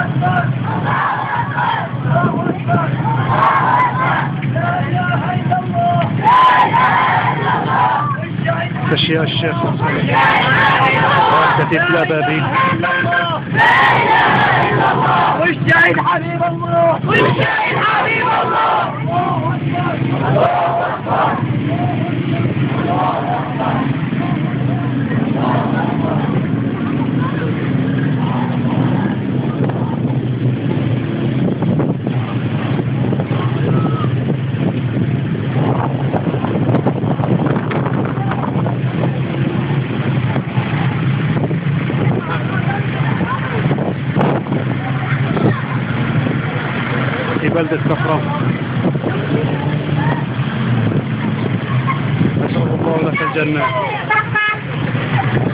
تشييع الشيخ كتيب الأبابيل. والشهيد حبيب الله والشهيد حبيب الله. في بلدة كفرة. نسأل الله لك الجنة.